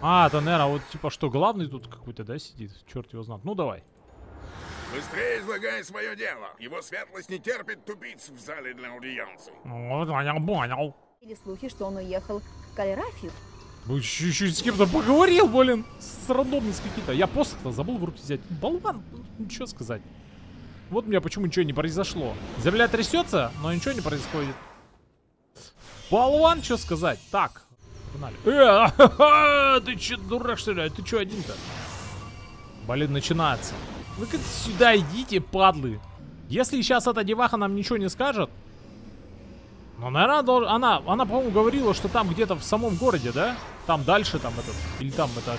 А, это, наверное, вот типа что, главный тут какой-то, да, сидит? Черт его знает. Ну, давай. Быстрее излагай свое дело. Его светлость не терпит тупиц в зале для аудиенций. Вот, понял. Или слухи, что он уехал к Калерафию. Вы чуть-чуть с кем-то поговорил, блин. С рандомным с какие-то. Я посох-то забыл в руки взять. Болван, ничего сказать. Вот у меня почему ничего не произошло. Земля трясется, но ничего не происходит. Болван, что сказать? Так, погнали. Ты че, дурак, что ли? Ты че один-то? Блин, начинается. Вы-ка сюда идите, падлы. Если сейчас эта деваха нам ничего не скажет. Ну, наверное, она по-моему, говорила, что там где-то в самом городе, да? Там дальше, там этот, или там это...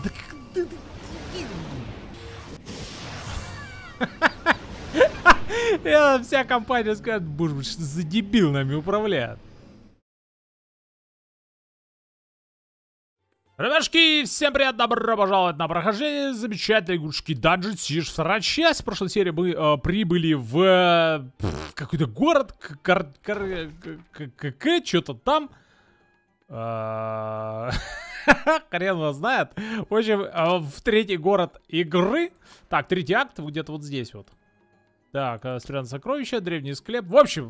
Вся компания скажет, боже мой, что за дебил нами управляет. Ребятушки, всем привет, добро пожаловать на прохождение замечательной игрушки Dungeon Siege. Вторая часть. В прошлой серии мы прибыли в какой-то город, что-то там. Хрен его знает. В общем, в третий город игры. Так, третий акт где-то вот здесь вот. Так, спрятано сокровище, древний склеп. В общем...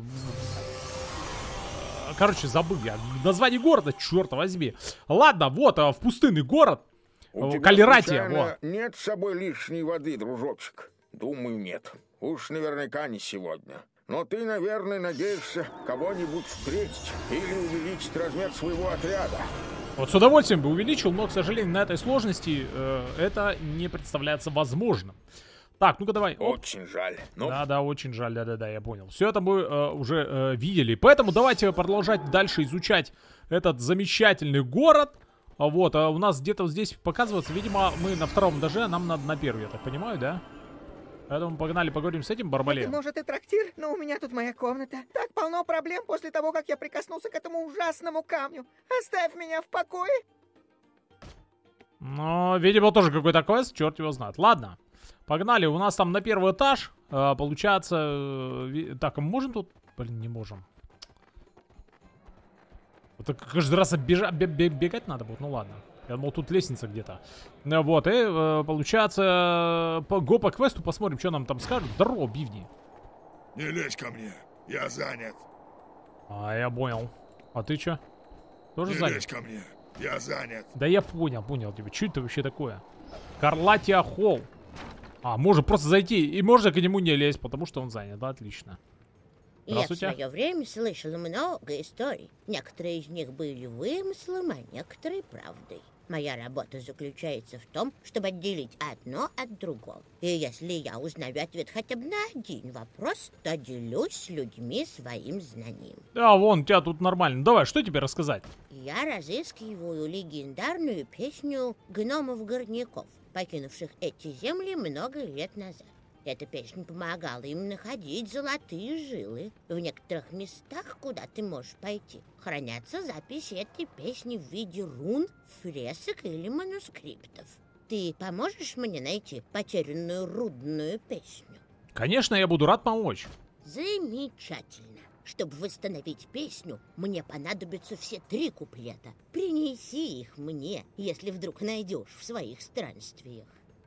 Короче, забыл я название города, черт возьми. Ладно, вот, в пустынный город. Калератия, вот. Нет с собой лишней воды, дружочек? Думаю, нет. Уж наверняка не сегодня. Но ты, наверное, надеешься кого-нибудь встретить или увеличить размер своего отряда. Вот с удовольствием бы увеличил, но, к сожалению, на этой сложности это не представляется возможным. Так, ну-ка давай. Очень жаль. Ну... Да, очень жаль, да, я понял. Все это мы уже видели. Поэтому давайте продолжать дальше изучать этот замечательный город. Вот, у нас где-то вот здесь показывается, видимо, мы на втором этаже, а нам надо на первый, я так понимаю, да? Поэтому погнали, поговорим с этим Барбалеем. Может, и трактир, но у меня тут моя комната. Так полно проблем после того, как я прикоснулся к этому ужасному камню. Оставь меня в покое. Ну, видимо, тоже какой-то квест, черт его знает. Ладно. Погнали, у нас там на первый этаж, получается... Так, а мы можем тут? Блин, не можем. Вот каждый раз бегать надо будет, ну ладно. Я думал, тут лестница где-то. Вот, и получается... Го по квесту, посмотрим, что нам там скажут. Здорово, бивни. Не лезь ко мне, я занят. А, я понял. А ты что? Тоже занят? Не лезь ко мне, я занят. Да я понял тебя. Что это вообще такое? Карлатия Холл. А, можно просто зайти, и можно к нему не лезть, потому что он занят, да, отлично. Я в свое время слышала много историй. Некоторые из них были вымыслом, а некоторые правдой. Моя работа заключается в том, чтобы отделить одно от другого. И если я узнаю ответ хотя бы на один вопрос, то делюсь с людьми своим знанием. Да, вон, у тебя тут нормально. Давай, что тебе рассказать? Я разыскиваю легендарную песню гномов-горняков, покинувших эти земли много лет назад. Эта песня помогала им находить золотые жилы. В некоторых местах, куда ты можешь пойти, хранятся записи этой песни в виде рун, фресок или манускриптов. Ты поможешь мне найти потерянную рудную песню? Конечно, я буду рад помочь. Замечательно. Чтобы восстановить песню, мне понадобятся все 3 куплета. Принеси их мне, если вдруг найдешь в своих странствиях.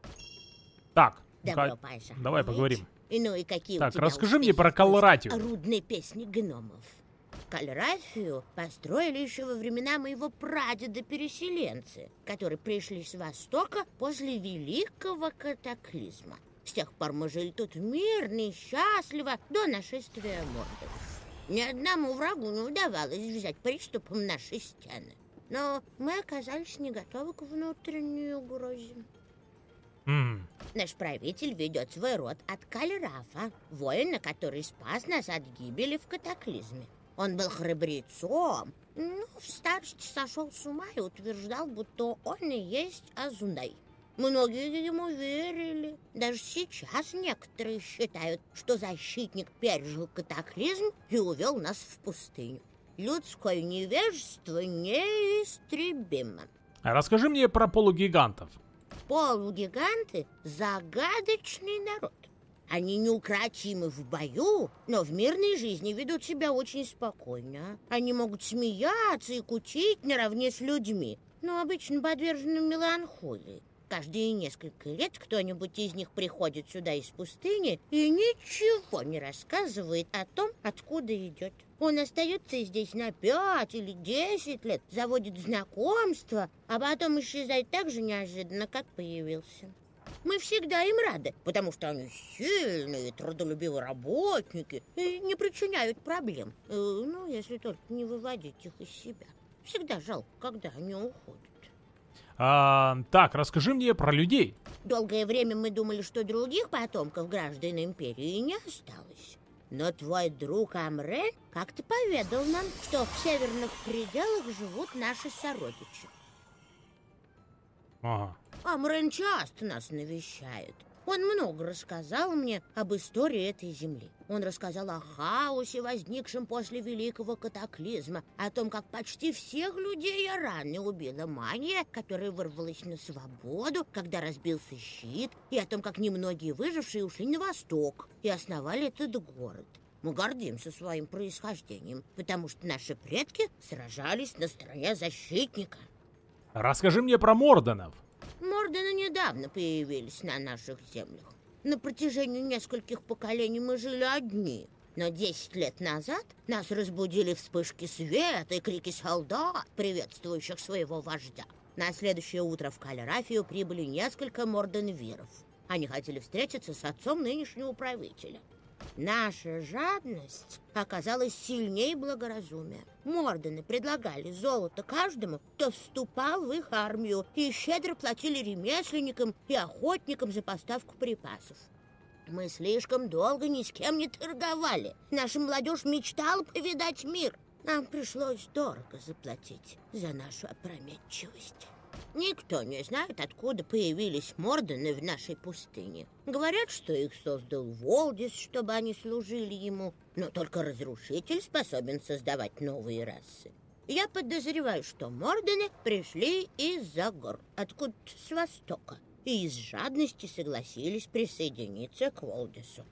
Так, Добро пожаловать. давай поговорим. Ну и какие Так, у тебя расскажи мне про Калератию. Рудные песни гномов. Калерафию построили еще во времена моего прадеда-переселенцы, которые пришли с Востока после Великого Катаклизма. С тех пор мы жили тут мирно и счастливо до нашествия Мордоров. Ни одному врагу не удавалось взять приступом наши стены. Но мы оказались не готовы к внутренней угрозе. Наш правитель ведет свой род от Калерафа, воина, который спас нас от гибели в катаклизме. Он был храбрецом, но в старости сошел с ума и утверждал, будто он и есть Азунай. Многие ему верили. Даже сейчас некоторые считают, что защитник пережил катаклизм и увел нас в пустыню. Людское невежество неистребимо. Расскажи мне про полугигантов. Полугиганты – загадочный народ. Они неукротимы в бою, но в мирной жизни ведут себя очень спокойно. Они могут смеяться и кутить наравне с людьми. но обычно подвержены меланхолии. Каждые несколько лет кто-нибудь из них приходит сюда из пустыни и ничего не рассказывает о том, откуда идет. Он остается здесь на 5 или 10 лет, заводит знакомства, а потом исчезает так же неожиданно, как появился. Мы всегда им рады, потому что они сильные, трудолюбивые работники и не причиняют проблем. Ну, если только не выводить их из себя. Всегда жалко, когда они уходят. Так, расскажи мне про людей. Долгое время мы думали, что других потомков граждан империи не осталось. Но твой друг Амрен как-то поведал нам, что в северных пределах живут наши сородичи. Ага. Амрен часто нас навещает. Он много рассказал мне об истории этой земли. Он рассказал о хаосе, возникшем после Великого Катаклизма, о том, как почти всех людей Араны убила мания, которая вырвалась на свободу, когда разбился щит, и о том, как немногие выжившие ушли на восток и основали этот город. Мы гордимся своим происхождением, потому что наши предки сражались на стороне защитника. Расскажи мне про Морденов. Мордены недавно появились на наших землях. На протяжении нескольких поколений мы жили одни. Но 10 лет назад нас разбудили вспышки света и крики солдат, приветствующих своего вождя. На следующее утро в Калерафию прибыли несколько морденвиров. Они хотели встретиться с отцом нынешнего правителя. Наша жадность оказалась сильнее благоразумия. Мордены предлагали золото каждому, кто вступал в их армию, и щедро платили ремесленникам и охотникам за поставку припасов. Мы слишком долго ни с кем не торговали. Наша молодежь мечтала повидать мир. Нам пришлось дорого заплатить за нашу опрометчивость. Никто не знает, откуда появились Мордены в нашей пустыне. Говорят, что их создал Волдис, чтобы они служили ему. Но только разрушитель способен создавать новые расы. Я подозреваю, что Мордены пришли из-за гор, откуда-то с востока, и из жадности согласились присоединиться к Волдису.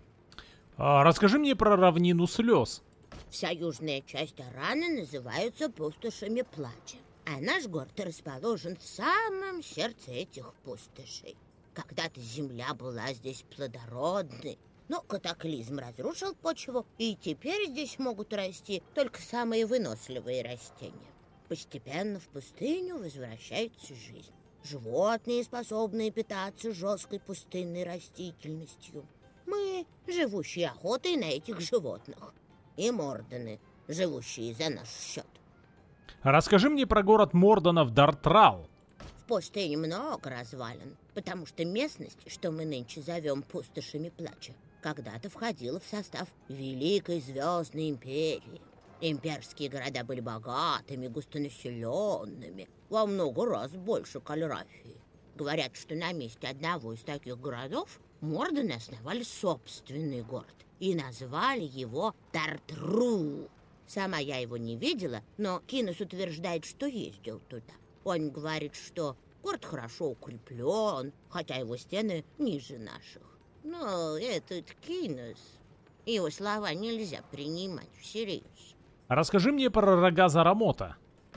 Расскажи мне про равнину слез. Вся южная часть Араны называется пустошами плача. А наш город расположен в самом сердце этих пустошей. Когда-то земля была здесь плодородной, но катаклизм разрушил почву, и теперь здесь могут расти только самые выносливые растения. Постепенно в пустыню возвращается жизнь. Животные, способные питаться жесткой пустынной растительностью. Мы, живущие охотой на этих животных. И Мордены, живущие за наш счет. Расскажи мне про город Морденов Дартрал. В пустыне много развалин, потому что местность, что мы нынче зовем пустошами плача, когда-то входила в состав Великой Звездной Империи. Имперские города были богатыми, густонаселенными, во много раз больше Калерафии. Говорят, что на месте одного из таких городов Мордены основали собственный город и назвали его Дартру. Сама я его не видела, но Кинес утверждает, что ездил туда. Он говорит, что город хорошо укреплен, хотя его стены ниже наших. Но этот Кинес, его слова нельзя принимать всерьез. Расскажи мне про рога Зарамота.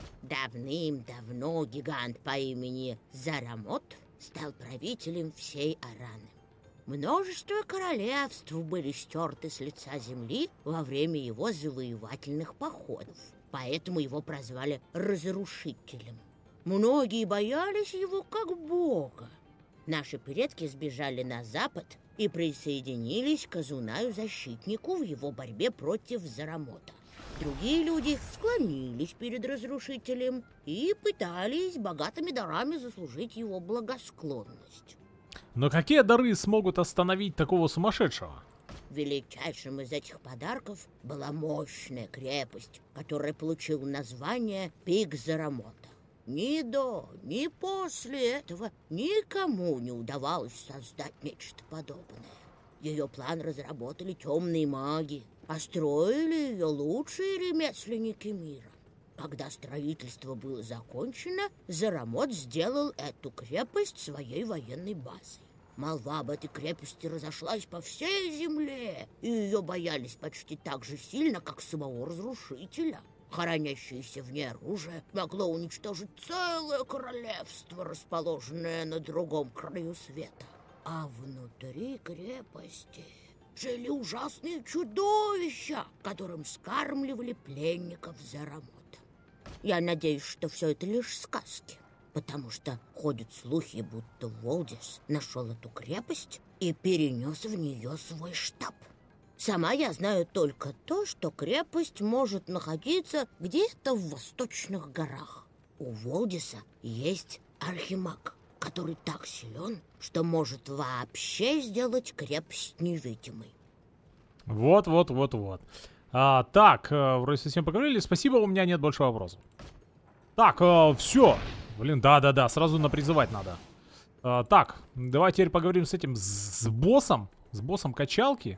Давным-давно гигант по имени Зарамот стал правителем всей Араны. Множество королевств были стерты с лица земли во время его завоевательных походов, поэтому его прозвали Разрушителем. Многие боялись его как бога. Наши предки сбежали на запад и присоединились к Азунаю-защитнику в его борьбе против Зарамота. Другие люди склонились перед Разрушителем и пытались богатыми дарами заслужить его благосклонность. Но какие дары смогут остановить такого сумасшедшего? Величайшим из этих подарков была мощная крепость, которая получила название Пик Зарамота. Ни до, ни после этого никому не удавалось создать нечто подобное. Ее план разработали темные маги, а строили ее лучшие ремесленники мира. Когда строительство было закончено, Зарамот сделал эту крепость своей военной базой. Молва об этой крепости разошлась по всей земле, и ее боялись почти так же сильно, как самого Разрушителя. Хранящееся в ней оружие могло уничтожить целое королевство, расположенное на другом краю света. А внутри крепости жили ужасные чудовища, которым скармливали пленников Зарамота. Я надеюсь, что все это лишь сказки, потому что ходят слухи, будто Волдис нашел эту крепость и перенес в нее свой штаб. Сама я знаю только то, что крепость может находиться где-то в восточных горах. У Волдиса есть архимаг, который так силен, что может вообще сделать крепость невидимой. Вот. Так, вроде совсем поговорили. Спасибо, у меня нет больше вопросов. Так, все. Блин, да, сразу напризывать надо. Так, давай теперь поговорим с этим, с боссом. С боссом качалки.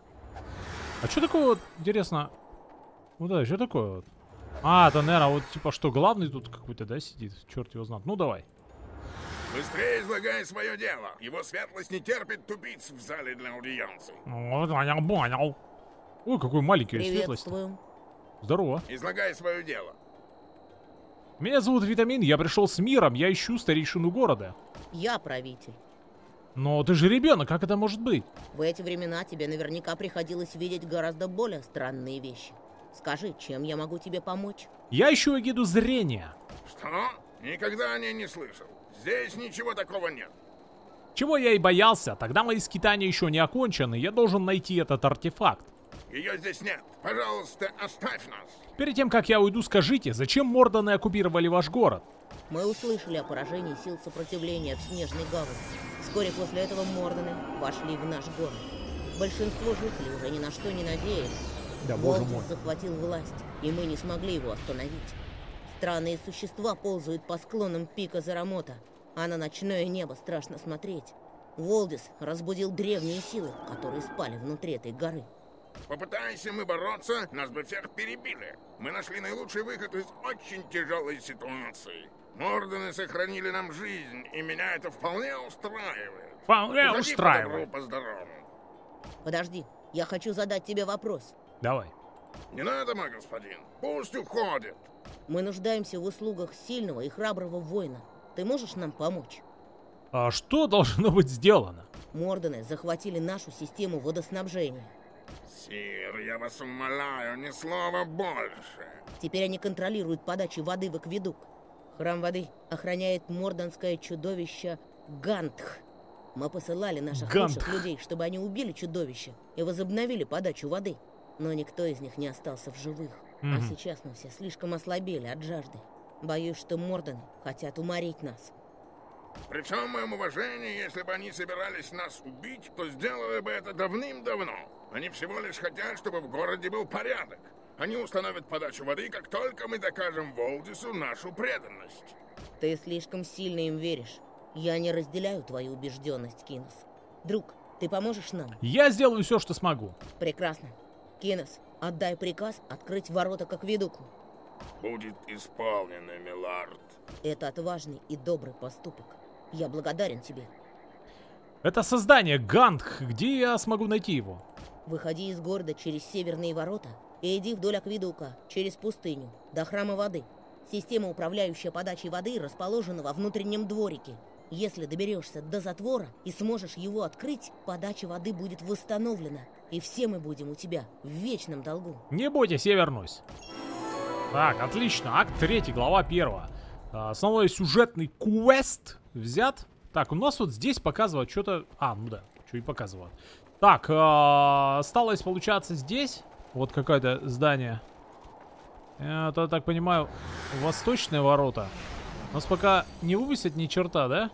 А что такое вот, интересно? Вот это, что такое вот? А, это, наверное, вот типа что, главный тут какой-то, да, сидит? Черт его знает. Ну, давай. Быстрее излагай свое дело. Его светлость не терпит тупиц в зале для аудиенции. Вот, понял. Ой, какой маленький светлость. Здорово. Излагай свое дело. Меня зовут Витамин, я пришел с миром, я ищу старейшину города. Я правитель. Но ты же ребенок, как это может быть? В эти времена тебе наверняка приходилось видеть гораздо более странные вещи. Скажи, чем я могу тебе помочь? Я ищу эгиду зрения. Что? Никогда о ней не слышал. Здесь ничего такого нет. Чего я и боялся, тогда мои скитания еще не окончены, я должен найти этот артефакт. Ее здесь нет. Пожалуйста, оставь нас. Перед тем, как я уйду, скажите, зачем Морданы оккупировали ваш город? Мы услышали о поражении сил сопротивления в Снежной гавани. Вскоре после этого Морданы вошли в наш город. Большинство жителей уже ни на что не надеялись. Да, боже Волдис мой. захватил власть, и мы не смогли его остановить. Странные существа ползают по склонам пика Зарамота, а на ночное небо страшно смотреть. Волдис разбудил древние силы, которые спали внутри этой горы. Попытайся мы бороться, нас бы всех перебили. Мы нашли наилучший выход из очень тяжелой ситуации. Морданы сохранили нам жизнь, и меня это вполне устраивает. Вполне Уходи устраивает. по здорову. Подожди, я хочу задать тебе вопрос. Давай. Не надо, мой господин. Пусть уходит. Мы нуждаемся в услугах сильного и храброго воина. Ты можешь нам помочь? А что должно быть сделано? Морданы захватили нашу систему водоснабжения. Сир, я вас умоляю, ни слова больше. Теперь они контролируют подачу воды в акведук. Храм воды охраняет морданское чудовище Гантх. Мы посылали наших лучших людей, чтобы они убили чудовище и возобновили подачу воды. Но никто из них не остался в живых. А сейчас мы все слишком ослабели от жажды. Боюсь, что Морданы хотят уморить нас. При всем моем уважении, если бы они собирались нас убить, то сделали бы это давным-давно. Они всего лишь хотят, чтобы в городе был порядок. Они установят подачу воды, как только мы докажем Волдису нашу преданность. Ты слишком сильно им веришь. Я не разделяю твою убежденность, Кинос. Друг, ты поможешь нам? Я сделаю все, что смогу. Прекрасно. Кинос, отдай приказ открыть ворота к акведуку. Будет исполнено, милорд. Это отважный и добрый поступок. Я благодарен тебе. Это создание Гантх. Где я смогу найти его? Выходи из города через северные ворота и иди вдоль акведука, через пустыню, до храма воды. Система, управляющая подачей воды, расположена во внутреннем дворике. Если доберешься до затвора и сможешь его открыть, подача воды будет восстановлена, и все мы будем у тебя в вечном долгу. Не бойтесь, я вернусь. Так, отлично. Акт 3, глава 1. Основной сюжетный квест взят. Так, у нас вот здесь показывают что-то... А, ну да, что и показывают. Так, осталось, получаться, здесь. Вот какое-то здание. Это, так понимаю, восточные ворота. Нас пока не вывесят ни черта, да?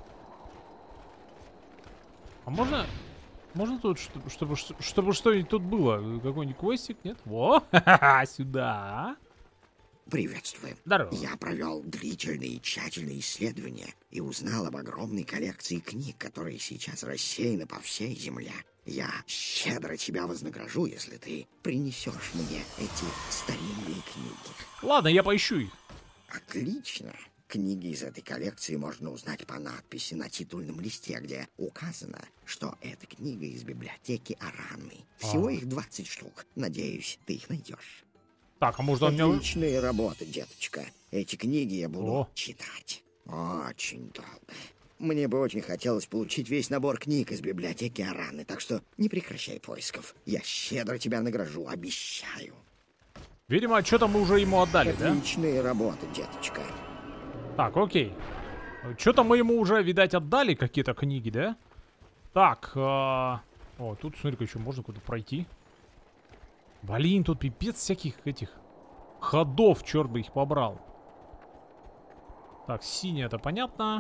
А можно... Можно тут, чтобы что-нибудь тут было? Какой-нибудь квестик, нет? Во, сюда. Приветствую. Здорово. Я провел длительные и тщательные исследования и узнал об огромной коллекции книг, которые сейчас рассеяны по всей земле. Я щедро тебя вознагражу, если ты принесешь мне эти старинные книги. Ладно, я поищу их. Отлично. Книги из этой коллекции можно узнать по надписи на титульном листе, где указано, что это книга из библиотеки Араны. Всего их 20 штук. Надеюсь, ты их найдешь. Так, а может он мне... Отличные работы, деточка. Эти книги я буду О. читать очень долго. Мне бы очень хотелось получить весь набор книг из библиотеки Араны, так что не прекращай поисков. Я щедро тебя награжу, обещаю. Видимо, что-то мы уже ему отдали, да? Отличные работы, деточка. Так, окей. Что-то мы ему уже, видать, отдали какие-то книги, да? Так, о, тут, смотри-ка, еще можно куда-то пройти. Блин, тут пипец всяких этих ходов, черт бы их побрал. Так, синий, это понятно.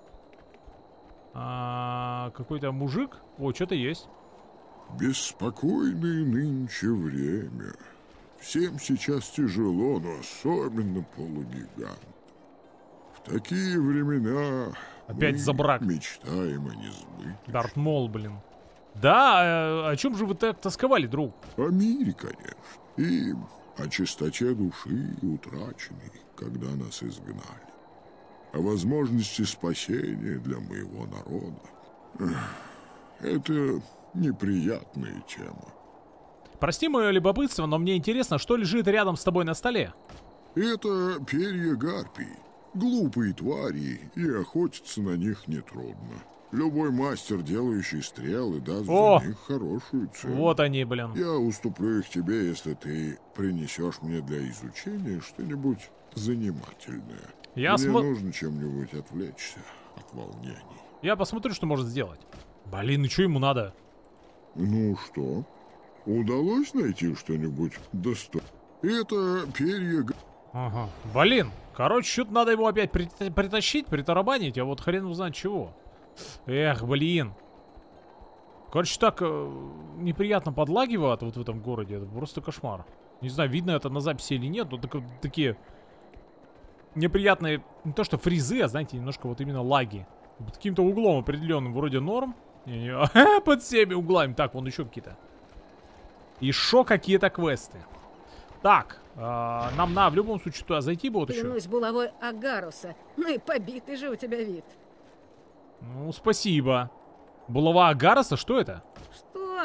Какой-то мужик. О, что-то есть. Беспокойное нынче время. Всем сейчас тяжело, но особенно полугигант. В такие времена Опять мы за брак. мечтаем о несбыточном. Дарт Мол, блин. Да, о чем же вы так тосковали, друг? О мире, конечно. И о чистоте души, утраченной, когда нас изгнали. О возможности спасения для моего народа. Это неприятная тема. Прости мое любопытство, но мне интересно, что лежит рядом с тобой на столе? Это перья гарпий. Глупые твари, и охотиться на них нетрудно. Любой мастер, делающий стрелы, даст за них хорошую цену. Вот они, блин. Я уступлю их тебе, если ты принесешь мне для изучения что-нибудь занимательное. Мне нужно чем-нибудь отвлечься от волнений. Я посмотрю, что может сделать. Блин, и что ему надо? Ну что? Удалось найти что-нибудь достойное? Это перья... Ага. Блин, короче, что-то надо его опять притащить, притарабанить, а вот хрен узнать чего. Эх, блин. Короче, так неприятно подлагивает вот в этом городе. Это просто кошмар. Не знаю, видно это на записи или нет, но такие неприятные, не то что фризы, а знаете, немножко вот именно лаги. Под каким-то углом определенным, вроде норм. Под всеми углами. Так, вон еще какие-то. Еще какие-то квесты. Так, нам в любом случае туда зайти будет еще. Клянусь булавой Агаруса. Ну и побитый же у тебя вид. Ну, спасибо. Булава Агаруса, что это? Что?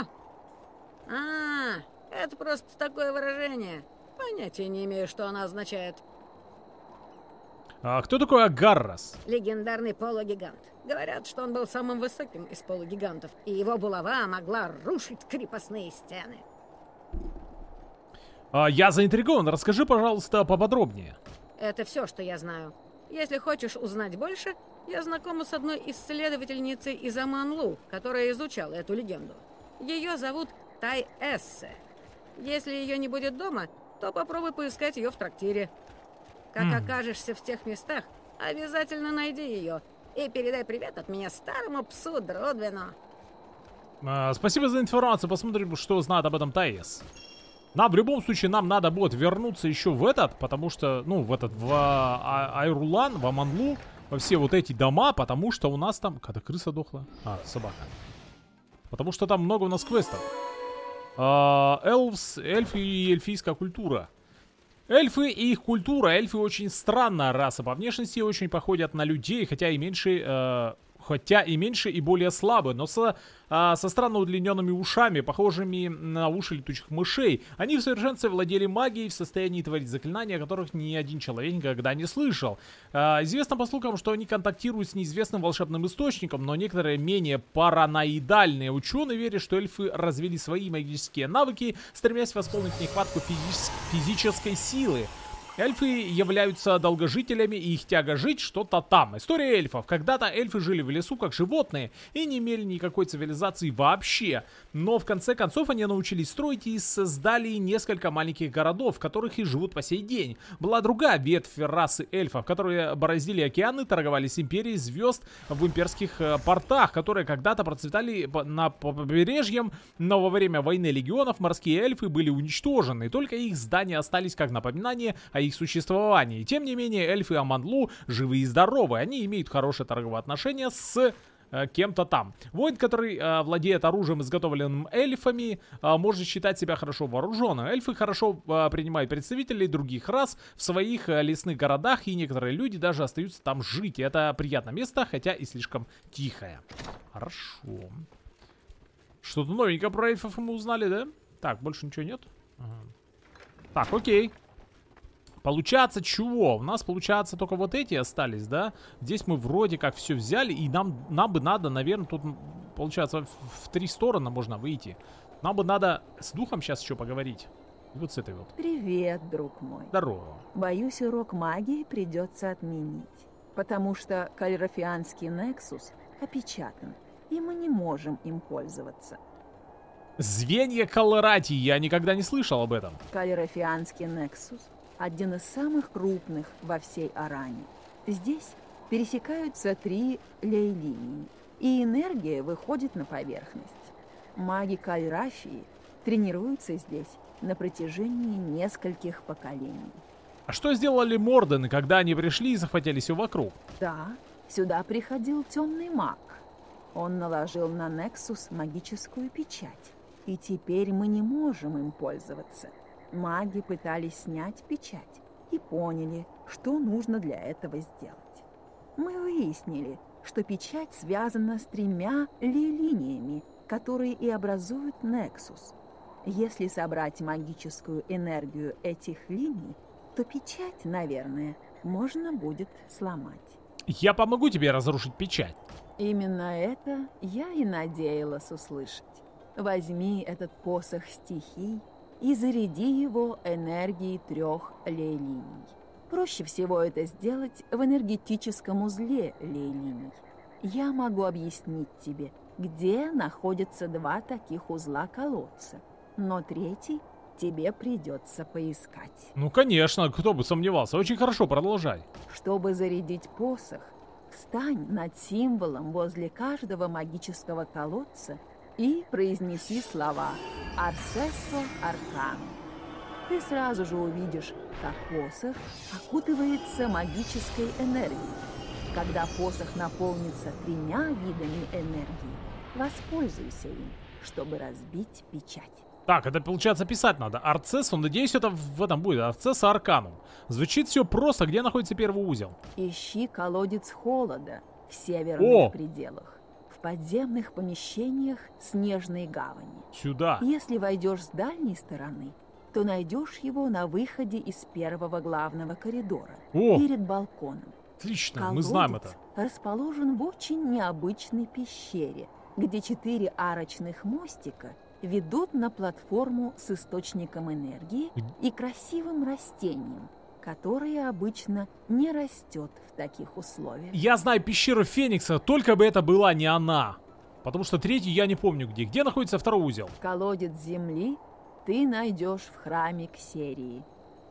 Это просто такое выражение. Понятия не имею, что оно означает. А кто такой Агаррос? Легендарный полугигант. Говорят, что он был самым высоким из полугигантов, и его булава могла рушить крепостные стены. Я заинтригован. Расскажи, пожалуйста, поподробнее. Это все, что я знаю. Если хочешь узнать больше, я знакома с одной исследовательницей из Аманлу, которая изучала эту легенду. Ее зовут Тай Эссе. Если ее не будет дома, то попробуй поискать ее в трактире. Как окажешься в тех местах, обязательно найди ее и передай привет от меня старому псу Дродвину. Спасибо за информацию. Посмотрим, что знает об этом Таис. Нам в любом случае надо будет вернуться еще в этот, потому что, в Айрулан, в Аманлу, во все вот эти дома, потому что у нас там... Когда крыса дохла? Собака. Потому что там много у нас квестов. Эльфы и эльфийская культура. Эльфы и их культура. Эльфы очень странная раса. По внешности очень походят на людей, хотя и меньше и более слабые, но со странно удлиненными ушами, похожими на уши летучих мышей. Они в совершенстве владели магией, в состоянии творить заклинания, о которых ни один человек никогда не слышал. Известно по слухам, что они контактируют с неизвестным волшебным источником, но некоторые менее параноидальные ученые верят, что эльфы развили свои магические навыки, стремясь восполнить нехватку физической силы. Эльфы являются долгожителями, и их тяга жить что-то там. История эльфов. Когда-то эльфы жили в лесу как животные и не имели никакой цивилизации вообще. Но в конце концов они научились строить и создали несколько маленьких городов, в которых и живут по сей день. Была другая ветвь расы эльфов, которые бороздили океаны, торговали с империей звезд в имперских портах, которые когда-то процветали на побережье, но во время войны легионов морские эльфы были уничтожены. Только их здания остались как напоминание о их существовании. Тем не менее, эльфы Аманлу живы и здоровы. Они имеют хорошие торговые отношения с кем-то там. Воин, который владеет оружием, изготовленным эльфами, может считать себя хорошо вооруженным. Эльфы хорошо принимают представителей других рас в своих лесных городах, и некоторые люди даже остаются там жить. И это приятное место, хотя и слишком тихое. Хорошо. Что-то новенькое про эльфов мы узнали, да? Так, больше ничего нет? Ага. Так, окей. Получается чего? У нас, получается, только вот эти остались, да? Здесь мы вроде как все взяли, и нам бы надо, наверное, тут, получается, в 3 стороны можно выйти. Нам бы надо с духом сейчас еще поговорить. И вот с этой вот. Привет, друг мой. Здорово. Боюсь, урок магии придется отменить, потому что калерафианский Нексус опечатан, и мы не можем им пользоваться. Звенья Калератии, я никогда не слышал об этом. Калерафианский Нексус – один из самых крупных во всей Аране. Здесь пересекаются 3 лей-линии, и энергия выходит на поверхность. Маги Калерафии тренируются здесь на протяжении нескольких поколений. А что сделали Мордены, когда они пришли и захватили все вокруг? Да, сюда приходил темный маг. Он наложил на Нексус магическую печать, и теперь мы не можем им пользоваться. Маги пытались снять печать и поняли, что нужно для этого сделать. Мы выяснили, что печать связана с 3 линиями, которые и образуют Нексус. Если собрать магическую энергию этих линий, то печать, наверное, можно будет сломать. Я помогу тебе разрушить печать. Именно это я и надеялась услышать. Возьми этот посох стихий и заряди его энергией 3 лей-линий. Проще всего это сделать в энергетическом узле лей-линий. Я могу объяснить тебе, где находятся 2 таких узла-колодца, но 3-й тебе придется поискать. Ну, конечно, кто бы сомневался. Очень хорошо, продолжай. Чтобы зарядить посох, встань над символом возле каждого магического колодца и произнеси слова «Арсессо Арканум». Ты сразу же увидишь, как посох окутывается магической энергией. Когда посох наполнится 3 видами энергии, воспользуйся им, чтобы разбить печать. Так, это получается писать надо. Арцессо, надеюсь, это в этом будет. Арцессо Арканум. Звучит все просто. Где находится первый узел? Ищи колодец холода в северных пределах. В подземных помещениях Снежной гавани. Сюда. Если войдешь с дальней стороны, то найдешь его на выходе из первого главного коридора. Перед балконом. Отлично, колодец мы знаем это. Расположен в очень необычной пещере, где 4 арочных мостика ведут на платформу с источником энергии и красивым растением, которое обычно не растет в таких условиях. Я знаю пещеру Феникса, только бы это была не она. Потому что 3-й я не помню где. Где находится 2-й узел? Колодец земли ты найдешь в храме Ксерии.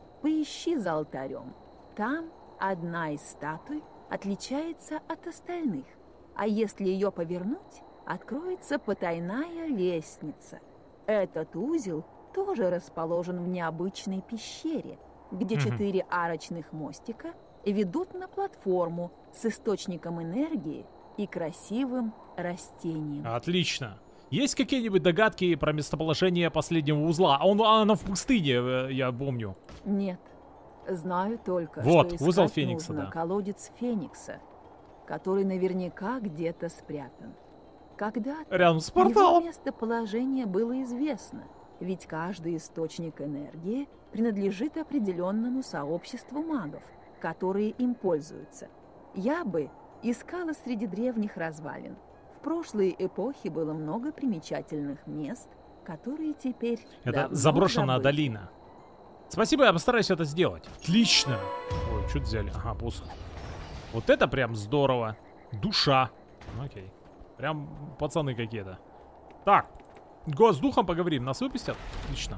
Поищи за алтарем. Там одна из статуй отличается от остальных. А если ее повернуть, откроется потайная лестница. Этот узел тоже расположен в необычной пещере, где 4 арочных мостика ведут на платформу с источником энергии и красивым растением. Отлично. Есть какие-нибудь догадки про местоположение последнего узла? Она в пустыне, я помню. Нет. Знаю только, вот, что узел искать Феникса, нужно да. Колодец Феникса, который наверняка где-то спрятан. Когда-то рядом с порталом его местоположение было известно, ведь каждый источник энергии принадлежит определенному сообществу магов, которые им пользуются. Я бы искала среди древних развалин. В прошлой эпохе было много примечательных мест, которые теперь это заброшенная долина. Спасибо, я постараюсь это сделать. Отлично. Ой, что взяли? Ага, посох. Вот это прям здорово. Душа. Окей. Прям пацаны какие-то. Так. С духом поговорим. Нас выпустят? Отлично.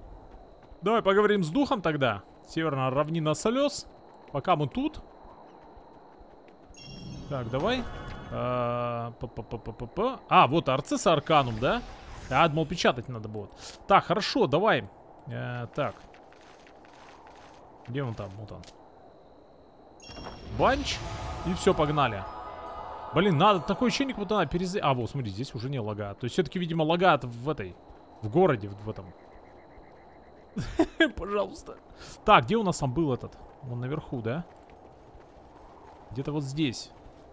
Давай поговорим с духом тогда. Северная равнина слез. Пока мы тут. Так, давай. Вот Арцессо Арканум, да? Я думал, печатать надо будет. Так, хорошо, давай. Так. Где он там? Вот он. Банч. И все, погнали. Блин, надо такое ощущение, как будто надо А, вот, смотри, здесь уже не лагает. То есть все-таки, видимо, лагает в городе, в этом. Пожалуйста. Так, где у нас там был этот? Он наверху, да? Где-то вот здесь.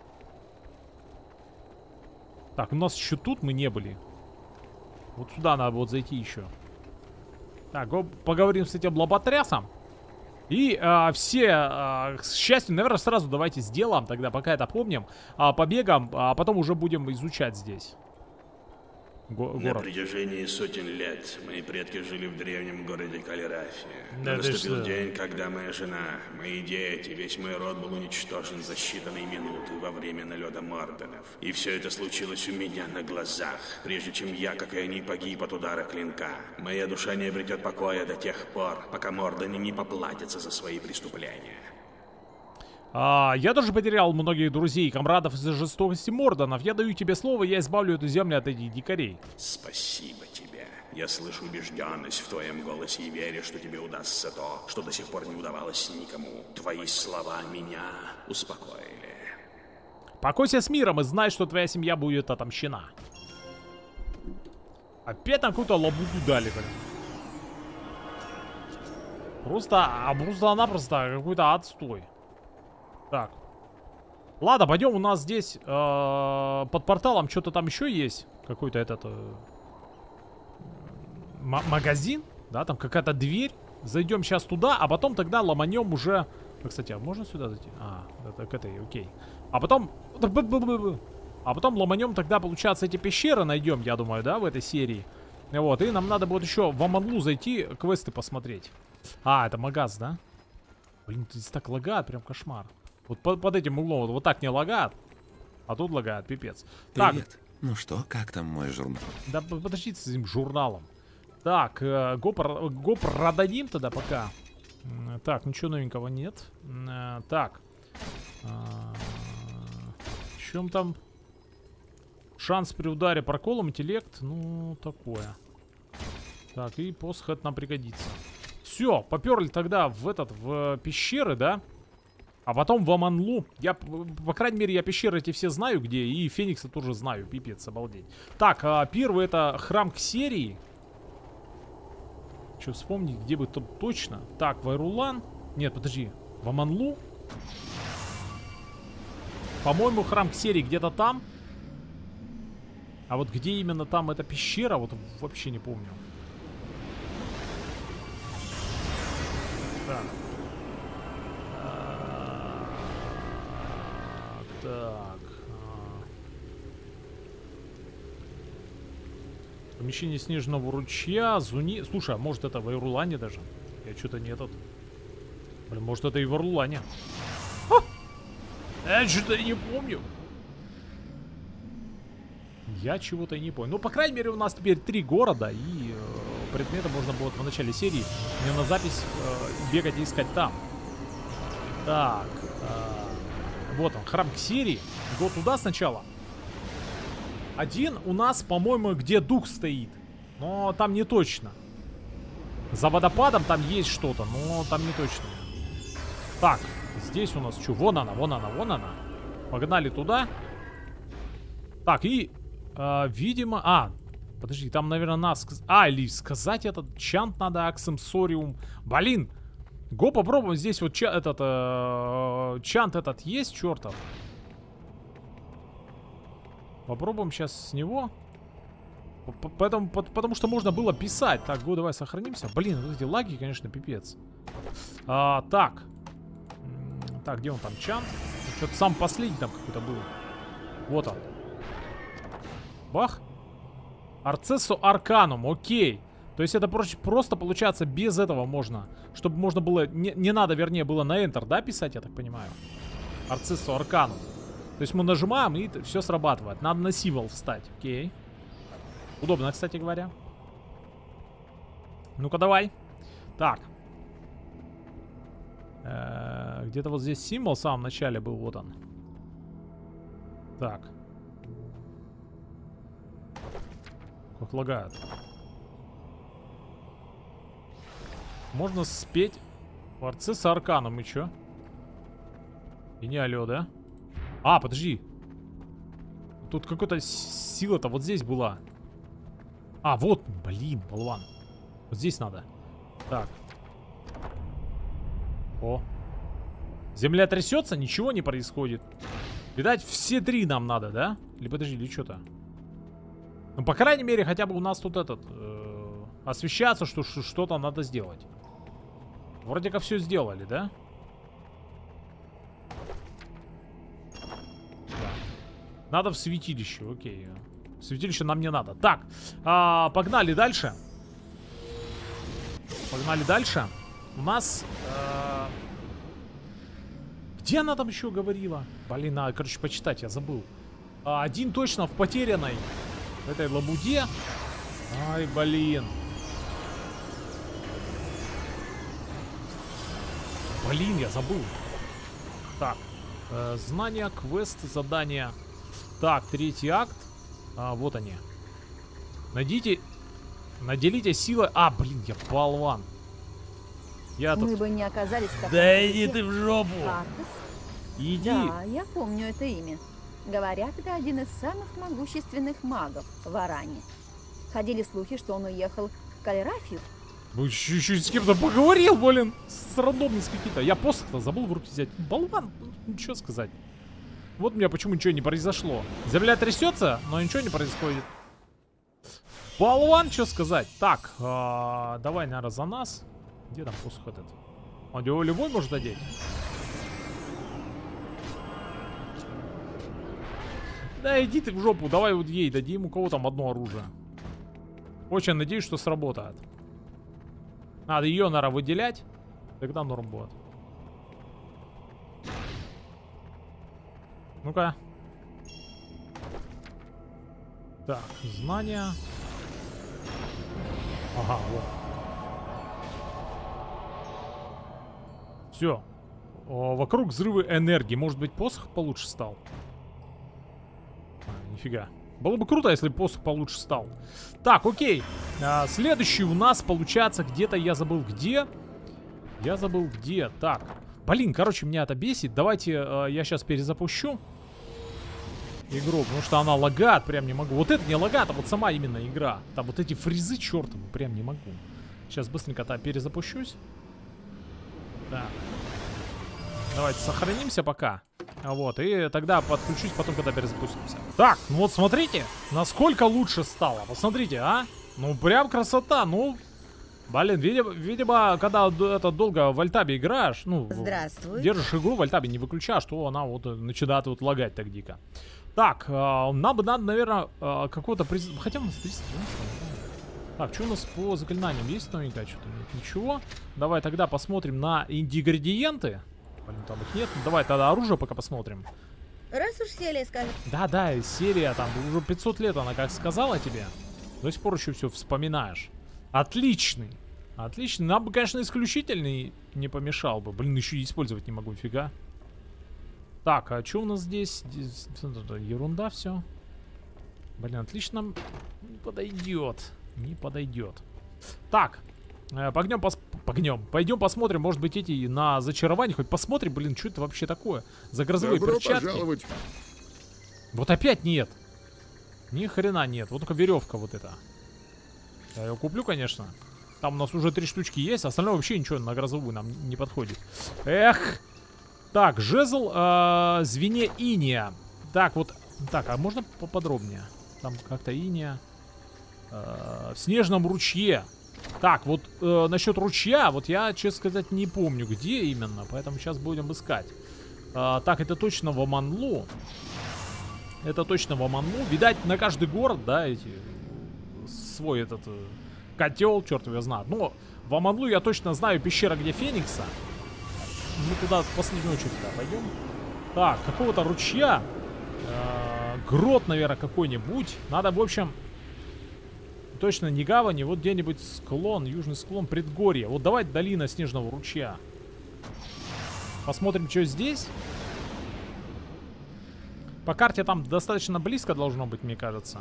Так, у нас еще тут мы не были. Вот сюда надо вот зайти еще. Так, поговорим с этим лоботрясом. И все, к счастью, наверное, сразу давайте сделаем тогда, пока это помним. Побегаем, а потом уже будем изучать здесь. На протяжении сотен лет мои предки жили в древнем городе Калерафия. Да, наступил день, когда моя жена, мои дети, весь мой род был уничтожен за считанные минуты во время налета Морденов. И все это случилось у меня на глазах, прежде чем я, как и они, погиб от удара клинка. Моя душа не обретет покоя до тех пор, пока Мордены не поплатятся за свои преступления. Я тоже потерял многих друзей и комрадов из-за жестокости Морденов. Я даю тебе слово, я избавлю эту землю от этих дикарей. Спасибо тебе. Я слышу убежденность в твоем голосе и верю, что тебе удастся то, что до сих пор не удавалось никому. Твои слова меня успокоили. Покойся с миром и знай, что твоя семья будет отомщена. Опять нам какую-то лабуду дали, блин. Просто-напросто какой-то отстой. Так. Ладно, пойдем, у нас здесь под порталом что-то там еще есть. Какой-то этот магазин. Да, там какая-то дверь. Зайдем сейчас туда, а потом тогда ломанем уже... Кстати, а можно сюда зайти? Это к этой, окей. А потом ломанем тогда, получается, эти пещеры найдем, я думаю, да, в этой серии. Вот, и нам надо будет еще в Аманлу зайти, квесты посмотреть. Это магаз, да? Блин, здесь так лагает, прям кошмар. Вот под этим углом вот так не лагает, а тут лагает, пипец. Привет. Так. Ну что, как там мой журнал? Да подождите с этим журналом. Так, гоп продадим тогда пока. Так, ничего новенького нет. Так. В чем там? Шанс при ударе проколом, интеллект. Ну, такое. Так, и посох это нам пригодится. Все, поперли тогда в пещеры, да? А потом в Аманлу. Я, по крайней мере, я пещеры эти все знаю где. И Феникса тоже знаю. Пипец, обалдеть. Так, первый это храм Ксерии. Что вспомнить, где бы тут точно. Так, Вайрулан. Нет, подожди. В Аманлу. По-моему, храм Ксерии где-то там. А вот где именно там эта пещера, вот вообще не помню. Так. Так. Помещение снежного ручья. Зуни. Слушай, а может это в Вайрулане даже? Я что-то не этот. Блин, может это и в Вайрулане. Я что-то не помню. Я чего-то не помню. Ну, по крайней мере, у нас теперь 3 города. И предметы можно было в начале серии мне на запись бегать и искать там. Так. Вот он, храм Ксерии. Го туда сначала. Один у нас, по-моему, где дух стоит. Но там не точно. За водопадом там есть что-то, но там не точно. Так, здесь у нас что? Вон она, вон она, вон она. Погнали туда. Так, и, видимо... подожди, там, наверное, нас... или сказать этот чант надо, аксемсориум. Блин! Го попробуем. Здесь вот чант этот есть, чертов. Попробуем сейчас с него. Потому что можно было писать. Так, го, давай сохранимся. Блин, вот эти лаги, конечно, пипец. Так. Так, где он там? Чант? Что-то сам последний там какой-то был. Вот он. Бах. Арцессо Арканум, окей. То есть это просто получается без этого можно. Чтобы можно было, не надо, вернее, было на Enter, да, писать, я так понимаю. Арцессо Арканум. То есть мы нажимаем, и все срабатывает. Надо на символ встать, окей. Удобно, кстати говоря. Ну-ка, давай. Так. Где-то вот здесь символ в самом начале был, вот он. Так. Как лагает. Можно спеть Арцессо Арканум, и чё? И не алё, да? Подожди. Тут какая-то сила-то вот здесь была. Вот, блин, болван. Вот здесь надо. Так. О. Земля трясется, ничего не происходит. Видать, все 3 нам надо, да? Или подожди, или что-то. Ну, по крайней мере, хотя бы у нас тут освещаться, что что-то надо сделать. Вроде как все сделали, да? Да. Надо в святилище, окей. В святилище нам не надо. Так, погнали дальше. Погнали дальше. У нас... Где она там еще говорила? Блин, надо, короче, почитать, я забыл. Один точно в потерянной этой лабуде. Ай, блин. Блин, я забыл. Так, знания, квест, задания. Так, 3-й акт. Вот они. Наделите силой... блин, я болван. Мы бы не оказались в таком... Да иди ты в жопу. Артес? Иди. Да, я помню это имя. Говорят, это один из самых могущественных магов в Аране. Ходили слухи, что он уехал в Калерафию. Ну, чуть-чуть с кем-то поговорил, блин. С рандомным с каким-то. Я посох-то забыл в руки взять. Болван, ну что сказать. Вот у меня почему ничего не произошло. Земля трясется, но ничего не происходит. Болван, что сказать. Так, давай, наверное, за нас. Где там посох этот? Он его любой может одеть? Да иди ты в жопу, давай вот ей дадим, у кого там одно оружие. Очень надеюсь, что сработает. Надо ее, наверное, выделять. Тогда норм будет. Ну-ка. Так, знания. Ага, вот. Все. Вокруг взрывы энергии. Может быть, посох получше стал? Нифига. Было бы круто, если посох получше стал. Так, окей. Следующий у нас получается где-то, я забыл где. Я забыл где. Так. Блин, короче, меня это бесит. Давайте я сейчас перезапущу игру, потому что она лагает, прям не могу. Вот это не лагает, а вот сама именно игра. Там вот эти фризы чертовы, прям не могу. Сейчас быстренько-то перезапущусь. Так. Давайте сохранимся пока. Вот, и тогда подключусь потом, когда перезапустимся. Так, ну вот смотрите, насколько лучше стало. Посмотрите, а? Ну, прям красота, ну... Блин, видимо, когда это долго в альтабе играешь, ну... Здравствуй. Держишь игру в альтабе, не выключаешь, то она вот начинает вот лагать так дико. Так, нам бы надо, наверное, какого-то... Хотя у нас 390. Так, что у нас по заклинаниям? Есть новенькое что-то? Нет, ничего. Давай тогда посмотрим на ингредиенты. Блин, там их нет. Давай тогда оружие пока посмотрим. Раз уж серия скажет. Да, серия там, уже 500 лет она как сказала тебе. До сих пор еще все вспоминаешь. Отличный. Отличный. Нам бы, конечно, исключительный не помешал бы. Блин, еще и использовать не могу, фига. Так, а что у нас здесь? Ерунда все. Блин, отлично. Не подойдет. Не подойдет. Так. Пойдем посмотрим, может быть, эти на зачарование. Хоть посмотрим, блин, что это вообще такое. За грозовые перчатки. Пожаловать. Вот опять нет. Ни хрена нет. Вот только веревка вот эта. Я ее куплю, конечно. Там у нас уже 3 штучки есть. Остальное вообще ничего на грозовую нам не подходит. Эх. Так, жезл звене иния. Так, вот. Так, а можно поподробнее? Там как-то иния. В снежном ручье. Так, вот насчет ручья, вот я, честно сказать, не помню, где именно, поэтому сейчас будем искать. Так, это точно в Аманлу. Это точно в Аманлу. Видать, на каждый город, да, свой этот котел, черт его знает. Но в Аманлу я точно знаю пещера, где Феникса. Мы туда в последнюю очередь пойдем. Так, какого-то ручья. Грот, наверное, какой-нибудь. Надо, в общем... Точно не гавани, вот где-нибудь склон, южный склон, предгорье. Вот давай долина снежного ручья. Посмотрим, что здесь. По карте там достаточно близко должно быть, мне кажется.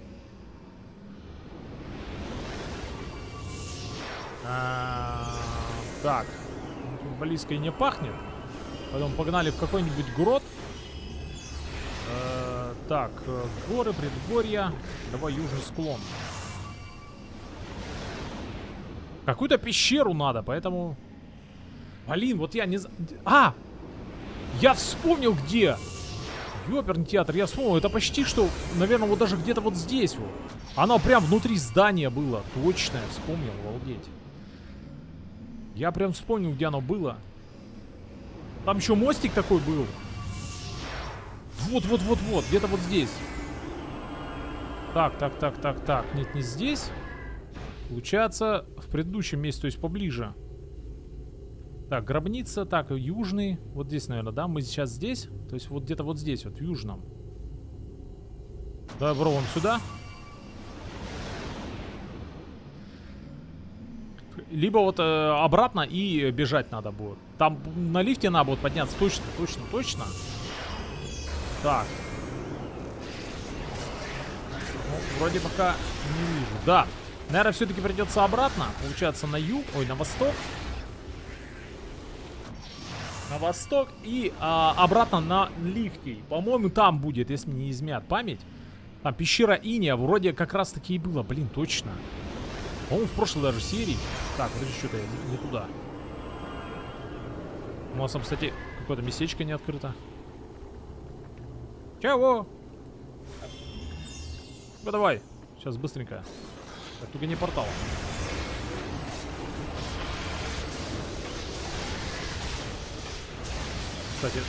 Так. Близко и не пахнет. Потом погнали в какой-нибудь грот. Так, горы, предгорья. Давай южный склон. Какую-то пещеру надо, поэтому... Блин, вот я не... Я вспомнил где! Ёперный театр, я вспомнил. Это почти что, наверное, вот даже где-то вот здесь вот. Оно прям внутри здания было. Точно, я вспомнил, обалдеть. Я прям вспомнил, где оно было. Там еще мостик такой был. Вот. Где-то вот здесь. Так. Нет, не здесь. Получается, в предыдущем месте, то есть поближе. Так, гробница. Так, южный. Вот здесь, наверное, да? Мы сейчас здесь. То есть вот где-то вот здесь, вот в южном. Давай попробуем сюда. Либо вот обратно и бежать надо будет. Там на лифте надо будет подняться. Точно. Так. Ну, вроде пока не вижу. Да. Наверное, все-таки придется обратно. Получается, на юг. Ой, на восток. На восток и обратно на лифте. По-моему, там будет, если мне не изменяет память. Там пещера Иния вроде как раз таки и было. Блин, точно. По-моему, в прошлой даже серии. Так, вот что-то я не туда. У нас там, кстати, какое-то местечко не открыто. Чего? Ну давай. Сейчас быстренько. Так, только не портал. Кстати.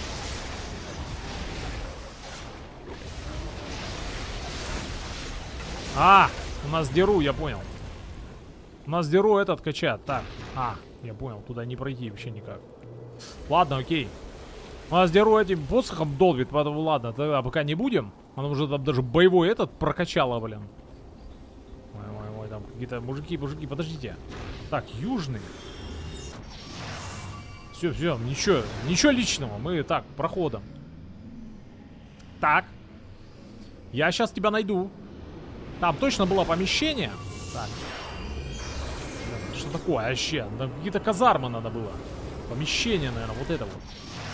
У нас дыру, я понял. У нас дыру этот качат. Так, я понял, туда не пройти вообще никак. Ладно, окей. У нас дыру этим посохом долбит, поэтому ладно, тогда пока не будем. Она уже там даже боевой этот прокачала, блин. Ой, там какие-то мужики, подождите. Так, южный. Все, ничего личного, мы так, проходом. Так. Я сейчас тебя найду. Там точно было помещение. Так. Что такое вообще? Какие-то казармы надо было. Помещение, наверное, вот это вот.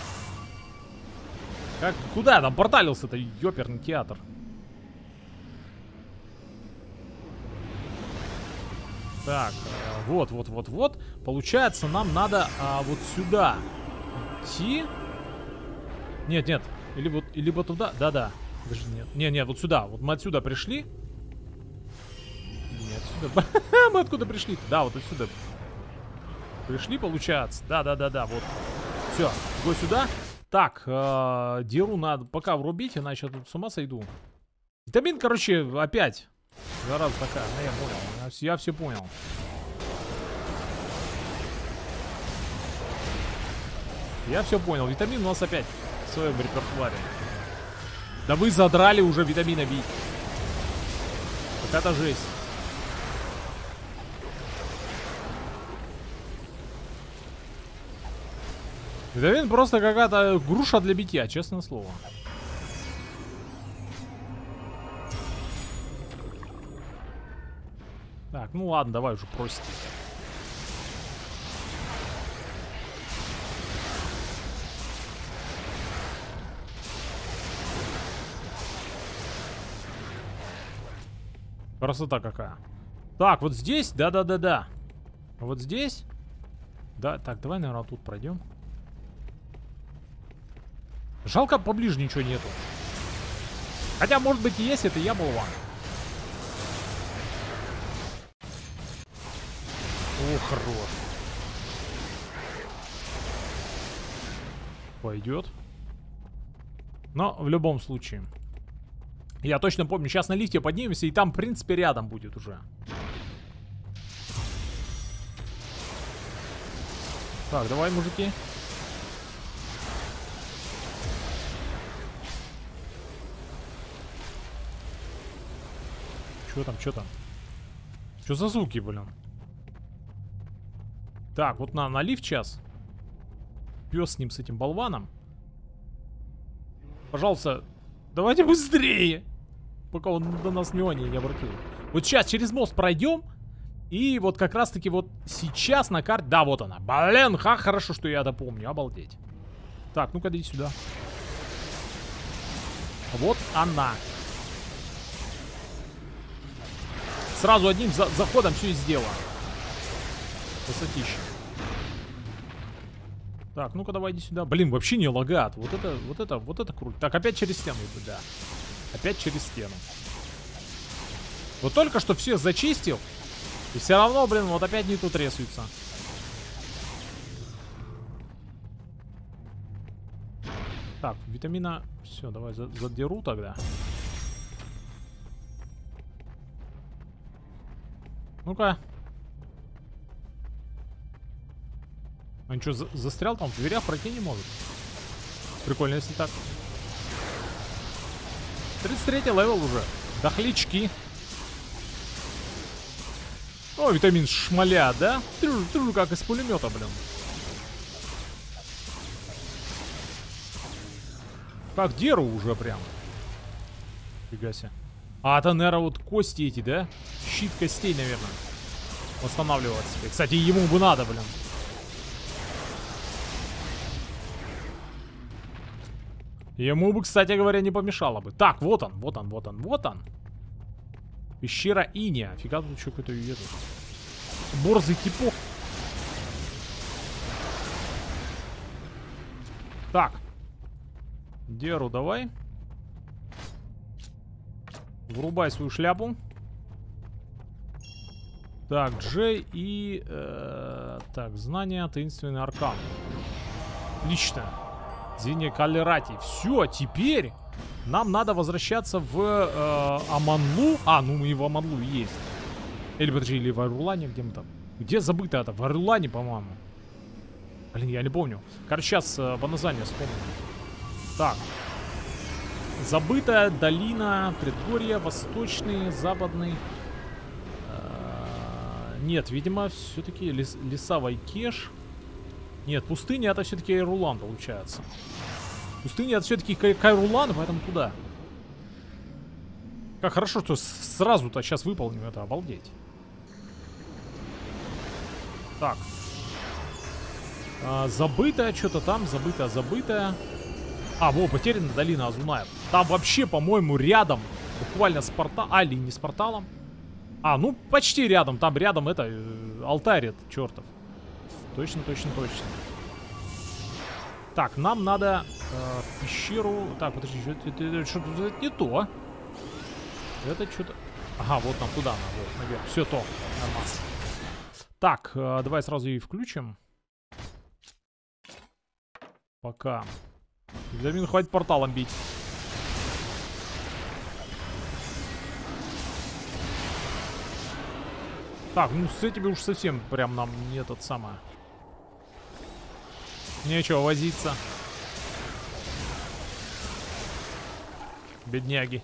Куда я там порталился-то, ёперный театр? Так, вот. Получается, нам надо вот сюда идти. Нет. Либо туда. Да. Даже нет. Не, вот сюда. Вот мы отсюда пришли. Не отсюда. Мы откуда пришли? Да, вот отсюда. Пришли, получается. Да. Вот. Все, го сюда. Так, дыру надо пока врубить, иначе я тут с ума сойду. Витамин, короче, опять. Зараза такая. Я понял. Я все понял. Я все понял. Витамин у нас опять в своем репертуаре. Да вы задрали уже витамина бить. Вот это жесть. Витамин просто какая-то груша для битья, честное слово. Так, ну ладно, давай уже просить. Красота какая. Так, вот здесь, да. Вот здесь. Да, так, давай, наверное, тут пройдем. Жалко, поближе ничего нету. Хотя, может быть, и есть, это я болван. О, хорош. Пойдет. Но в любом случае. Я точно помню, сейчас на лифте поднимемся, и там, в принципе, рядом будет уже. Так, давай, мужики. Что там? Что за звуки, блин? Так, вот на лифт сейчас. Пес с ним, с этим болваном. Пожалуйста, давайте быстрее. Пока он до нас внимания не обратил. Вот сейчас через мост пройдем. И вот как раз таки вот сейчас на карте... Да, вот она. Блин, хорошо, что я это помню. Обалдеть. Так, ну-ка, иди сюда. Вот она. Сразу одним заходом все и сделано. Красотища. Так, ну-ка, давай иди сюда. Блин, вообще не лагает. Вот это круто. Так, опять через стену иду, да. Опять через стену. Вот только что все зачистил. И все равно, блин, вот опять не тут рисуется. Так, витамина... Все, давай задеру тогда. Ну-ка. Он что, застрял там в дверях, пройти не может? Прикольно, если так. 33-й левел уже. Дохлячки. О, витамин шмаля, да? Ты же как из пулемета, блин. Как деру уже прям. Фига себе. А, это, наверное, вот кости эти, да? Щит костей, наверное. Восстанавливаться. Кстати, ему бы надо, блин. Ему бы, кстати говоря, не помешало бы. Так, вот он, вот он, вот он, вот он. Пещера Иния. Фига тут что какой-то едет. Борзый типок. Так. Деру давай. Врубай свою шляпу. Так, Джей и... так, знания, таинственный аркан. Отлично. Зение Калерати. Все, теперь нам надо возвращаться в Аманлу. А, ну мы и в Аманлу есть. Или, подожди, или в Арулане, где мы там? Где забыто это? В Арулане, по-моему. Блин, я не помню. Короче, сейчас по названию вспомню. Так. Забытая долина, предгорье, восточный, западный. Нет, видимо, все-таки леса Вайкеш. Нет, пустыня это все-таки Айрулан получается. Пустыня это все-таки Кайрулан, поэтому туда. Как хорошо, что сразу-то сейчас выполним это, обалдеть. Так. Забытая, что-то там, забытая. А, во, потеряна долина Азунаев. Там вообще, по-моему, рядом. Буквально с порталом. А, или не с порталом. А, ну, почти рядом. Там рядом это, алтарь этот, чертов. Точно, точно, точно. Так, нам надо в пещеру... Так, подожди, это что-то не то. Это что-то... Ага, вот нам туда надо, вот, наверх. Все то, нормас. Так, давай сразу и включим. Пока. Витамин, хватит порталом бить. Так, ну с этими уж совсем прям нам не этот самый. Нечего возиться. Бедняги.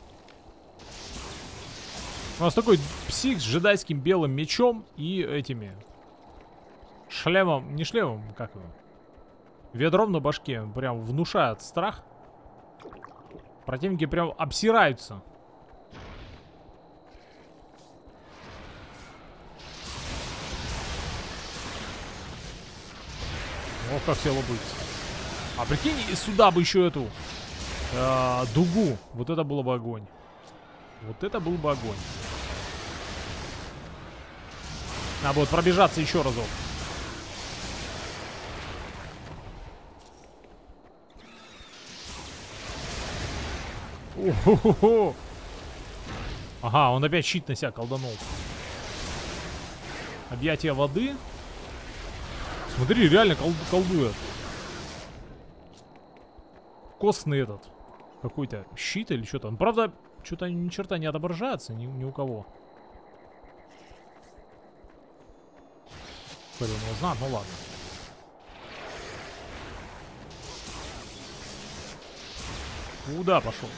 У нас такой псих с джедайским белым мечом и этими шлемом, не шлемом, как его, ведром на башке. Прям внушает страх. Противники прям обсираются. Ох, как все лобаются. А прикинь, сюда бы еще эту дугу. Вот это было бы огонь. Вот это был бы огонь. Надо будет пробежаться еще разок. О-хо-хо-хо. Ага, он опять щит на себя колданул. Объятие воды. Смотри, реально колдует. Костный этот. Какой-то щит или что-то. Он, правда, что-то ни черта не отображается ни у кого. Блин, его знает, ну ладно. Куда пошел?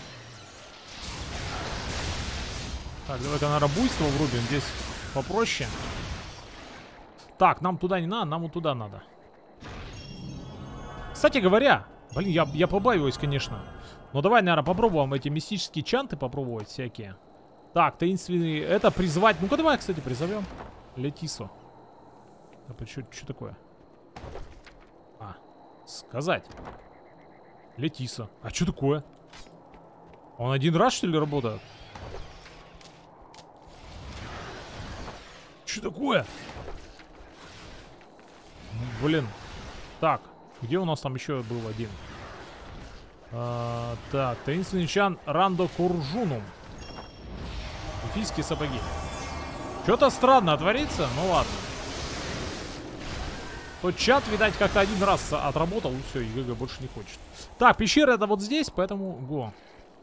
Так, давай-ка, наверное, буйство врубим. Здесь попроще. Так, нам туда не надо, нам вот туда надо. Кстати говоря, блин, я побаиваюсь, конечно. Но давай, наверное, попробуем эти мистические чанты попробовать всякие. Так, таинственные, это призвать. Ну-ка, давай, кстати, призовем Летису. Что такое? А, сказать. Летиса. А что такое? Он один раз, что ли, работает? Что такое? Блин. Так, где у нас там еще был один? Так, таинственный чан Рандо Куржунум. Эльфийские сапоги. Что-то странно творится, ну ладно. Тот чат, видать, как-то один раз отработал, и все, и ГГ больше не хочет. Так, пещера это вот здесь, поэтому го.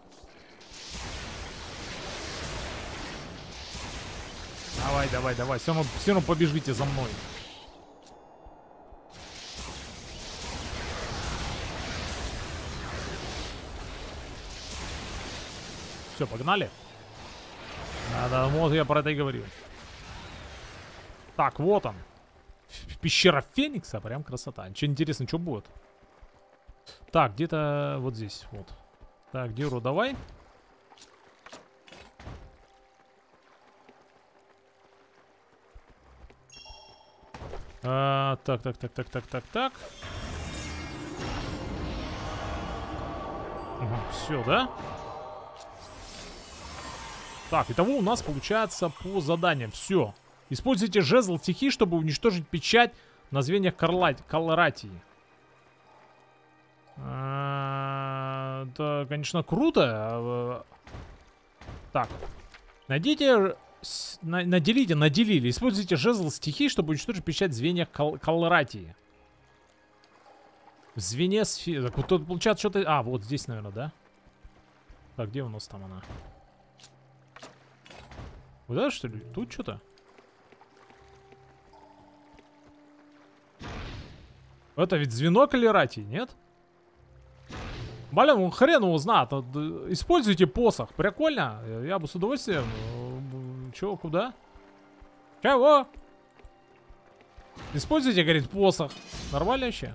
Давай, давай, давай. Все равно побежите за мной. Все, погнали. Да, вот я про это и говорил. Так, вот он. Пещера Феникса, прям красота. Че интересно, что будет? Так, где-то вот здесь, вот. Так, Диру, давай. Так. Все, да? Так, итого у нас получается по заданиям. Все. Используйте жезл стихии, чтобы уничтожить печать на звеньях Калратии. Это, конечно, круто. Так. Наделили. Используйте жезл стихии, чтобы уничтожить печать в звеньях Калратии. В звене сферы. Тут получается что-то... А, вот здесь, наверное, да? Так, где у нас там она? Вот это, что ли? Тут что-то? Это ведь звено Калратии, нет? Блин, хрен его знает. Используйте посох. Прикольно. Я бы с удовольствием. Чего, куда? Чего? Используйте, говорит, посох. Нормально вообще?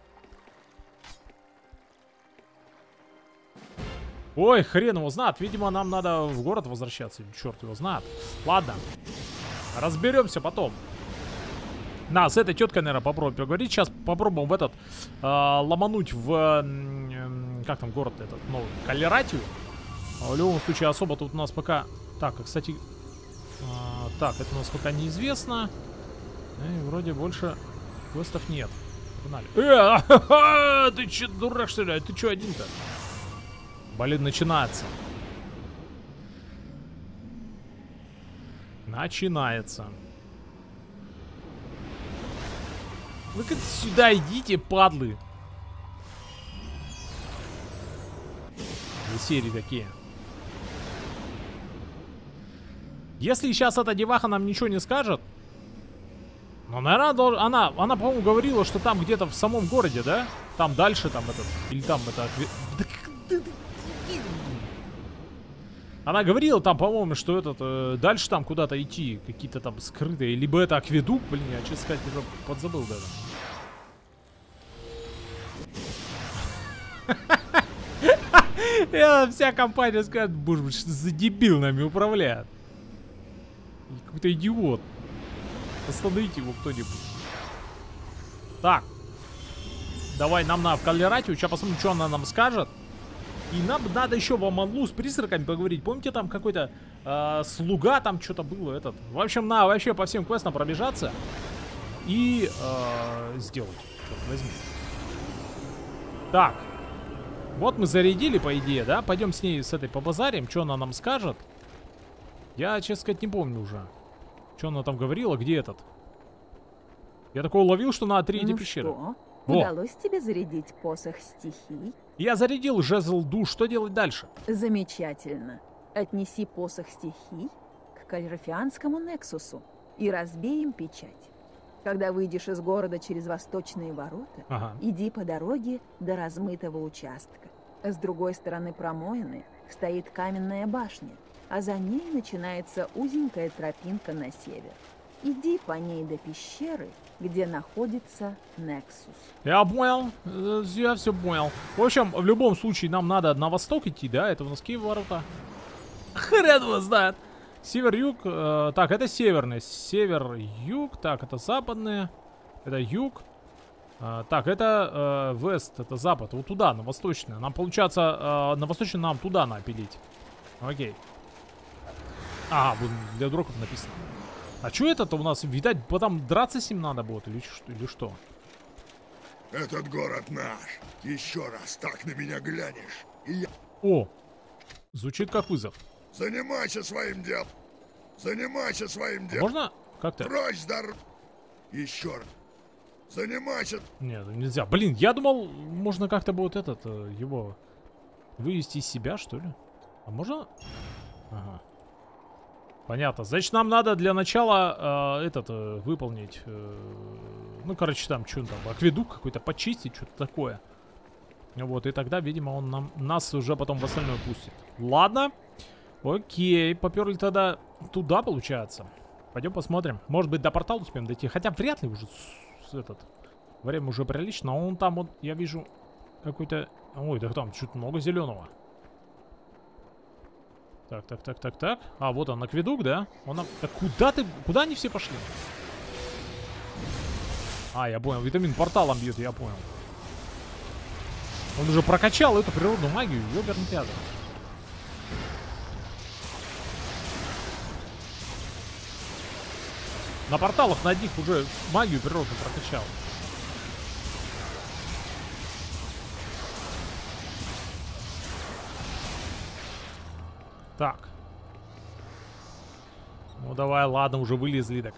Ой, хрен его знает. Видимо, нам надо в город возвращаться. Черт его знает. Ладно. Разберемся потом. На, с этой теткой, наверное, попробуем поговорить. Сейчас попробуем в этот ломануть в... как там город этот новый? Калратию. В любом случае, особо тут у нас пока... Так, кстати... так, это у нас пока неизвестно. И вроде больше квестов нет. Погнали. Ты че, дурак, что ли? Ты че один-то? Блин, начинается. Начинается. Вы-ка сюда идите, падлы. Серии такие. Если сейчас эта деваха нам ничего не скажет. Ну, наверное, она по-моему, говорила, что там где-то в самом городе, да? Там дальше, там этот. Или там это. Она говорила там, по-моему, что этот дальше там куда-то идти, какие-то там скрытые, либо это акведук, блин, я, честно сказать, уже подзабыл даже. Вся компания скажет, боже мой, что за дебил нами управляет. Какой-то идиот. Остановите его кто-нибудь. Так. Давай, нам надо в Калратию, сейчас посмотрим, что она нам скажет. И нам надо еще в Аманлу с призраками поговорить. Помните, там какой-то слуга, там что-то было этот. В общем, надо вообще по всем квестам пробежаться. И сделать. Черт возьми. Так. Вот мы зарядили, по идее, да? Пойдем с ней, с этой побазарим. Что она нам скажет? Я, честно сказать, не помню уже. Что она там говорила? Где этот? Я такого ловил, что на 3 эти пещеры. Что? Удалось тебе зарядить посох стихий? Я зарядил жезл душ. Что делать дальше? Замечательно. Отнеси посох стихий к Кальрафианскому Нексусу и разбей им печать. Когда выйдешь из города через восточные ворота, иди по дороге до размытого участка. С другой стороны промоины стоит каменная башня, а за ней начинается узенькая тропинка на север. Иди по ней до пещеры, где находится Нексус. Я понял, я все понял. В общем, в любом случае нам надо на восток идти, да? Это у нас какие ворота? Хрен его знает. Север-юг, так, это северный. Север-юг, так, это западные. Это юг. Так, это вест, это запад. Вот туда, на восточное. Нам получается, на восточное нам туда напилить. Окей. Ага, для дроков написано. А что это-то у нас? Видать, потом драться с ним надо будет или что? Этот город наш. Еще раз так на меня глянешь, и я... О! Звучит как вызов. Занимайся своим делом. Занимайся своим делом. Можно как-то? Прочь, еще раз. Занимайся. Нет, нельзя. Блин, я думал, можно как-то будет его вывести из себя, что ли? А можно? Ага. Понятно. Значит, нам надо для начала выполнить. Ну, короче, там что там, акведук какой-то почистить, что-то такое. Вот, и тогда, видимо, он нас уже потом в остальное пустит. Ладно. Окей, поперли тогда туда, получается. Пойдем посмотрим. Может быть, до портала успеем дойти. Хотя вряд ли уже время уже прилично. А он там, вот, я вижу какой-то... Ой, да там чуть много зеленого. Так. А, вот он, акведук, да? Так куда они все пошли? А, я понял, витамин порталом бьет, я понял. Он уже прокачал эту природную магию, ёберный театр. На порталах на одних уже магию природную прокачал. Так. Ну давай, ладно, уже вылезли так.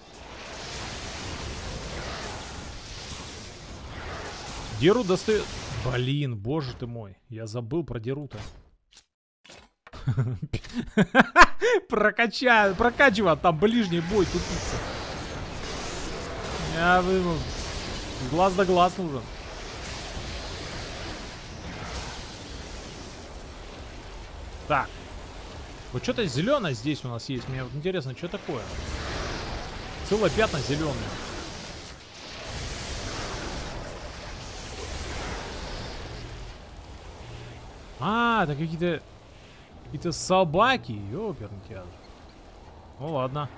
Деру достает. Блин, боже ты мой. Я забыл про Деру-то. Прокачивать, там ближний бой тупица. Я вынул. Глаз да глаз нужен. Так. Вот что-то зеленое здесь у нас есть. Мне вот интересно, что такое? Целое пятна зеленые. А, это какие-то собаки. Ёперный театр. Ну ладно.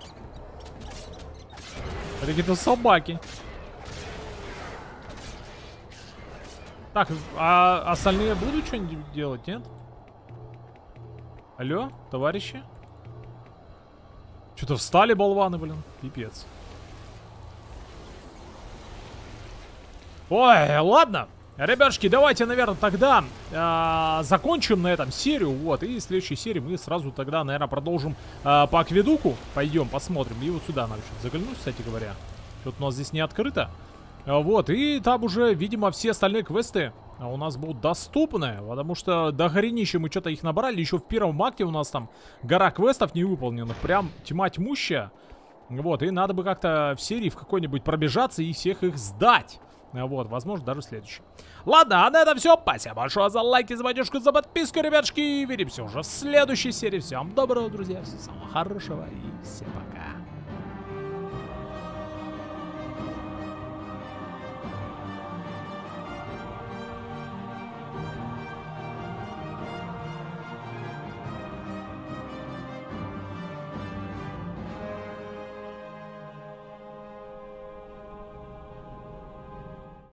Это какие-то собаки. Так, а остальные будут что-нибудь делать, нет? Алло, товарищи? Что-то встали болваны, блин. Пипец. Ой, ладно. Ребятушки, давайте, наверное, тогда закончим на этом серию. Вот, и в следующей серии мы сразу тогда, наверное, продолжим по акведуку. Пойдем, посмотрим. И вот сюда надо что-то заглянуть, кстати говоря. Что-то у нас здесь не открыто. Вот, и там уже, видимо, все остальные квесты у нас будут доступны. Потому что до горенища мы что-то их набрали. Еще в первом акте у нас там гора квестов невыполненных. Прям тьма тьмущая. Вот, и надо бы как-то в серии в какой-нибудь пробежаться и всех их сдать. Вот, возможно, даже следующий. Ладно, а на этом все. Спасибо большое за лайки, за поддержку, за подписку, ребятушки. Увидимся уже в следующей серии. Всем доброго, друзья. Всего самого хорошего и всем пока.